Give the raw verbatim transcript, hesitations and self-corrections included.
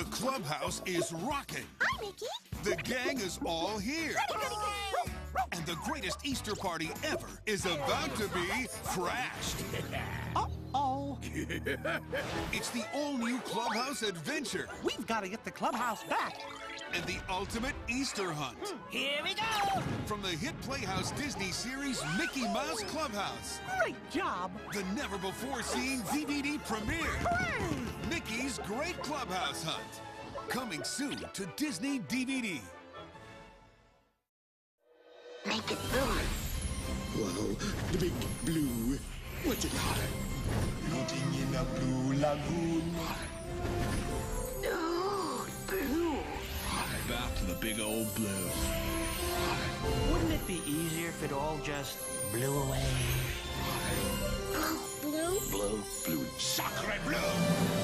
The Clubhouse is rocking. Hi, Mickey. The gang is all here. Goody, goody, goody. And the greatest Easter party ever is about to be crashed. Uh-oh. It's the all-new Clubhouse adventure We've got to get the clubhouse back. and the ultimate Easter hunt. Here we go! From the hit Playhouse Disney series Mickey Mouse Clubhouse, Great job. the never-before-seen D V D premiere, Hooray! Mickey's Great Clubhouse Hunt. Coming soon to Disney D V D. Make it boom. Whoa, the big blue. What's it got? Floating in a blue lagoon. Ooh, blue. Back to the big old blue. Wouldn't it be easier if it all just blew away? Blue? Blue, blue. Sacre bleu!